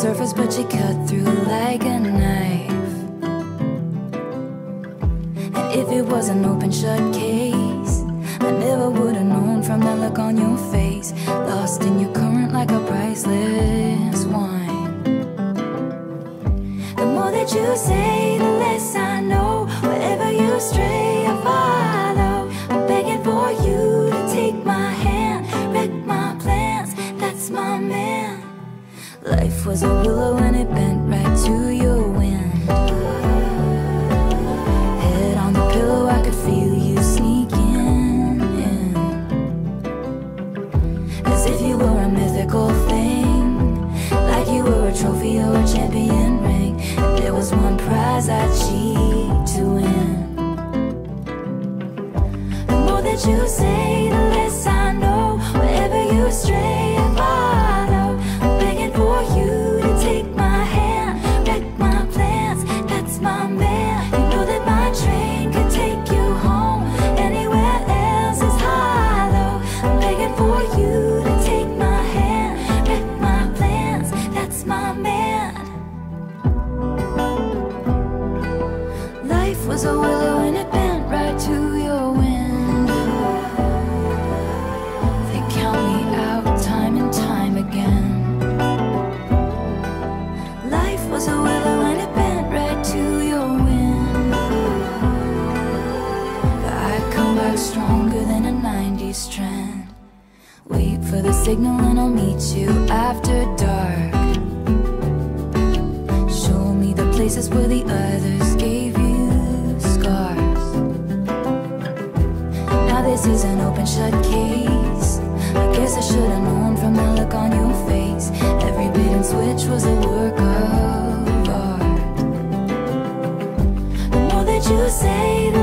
surface, but you cut through like a knife. And if it was an open shut case, I never would've known from that look on your face. Lost in your current like a priceless wine. The more that you say, the less I know. Wherever you stray, I follow. I'm begging for you to take my hand, wreck my plans, that's my man. Life was a willow and it bent right to your wind. Head on the pillow, I could feel you sneaking in, as if you were a mythical thing, like you were a trophy or a champion ring. And there was one prize I'd cheat to win. The more that you say, the less I know. Wherever you stray, I follow. I'm begging for you to take my hand, wreck my plans, that's my man. You know that my train could take you home, anywhere else is hollow. I'm begging for you to take my hand, wreck my plans, that's my man. Life was a willow and it bent right to your wind. They count me out time and time again. Life was a willow and it bent right to your wind. But I come back stronger than a 90s trend. Wait for the signal and I'll meet you after dark. Show me the places where the others gave you scars. Now this is an open shut case. I guess I should've known from the look on your face. Every bait and switch was a work of art. The more that you say,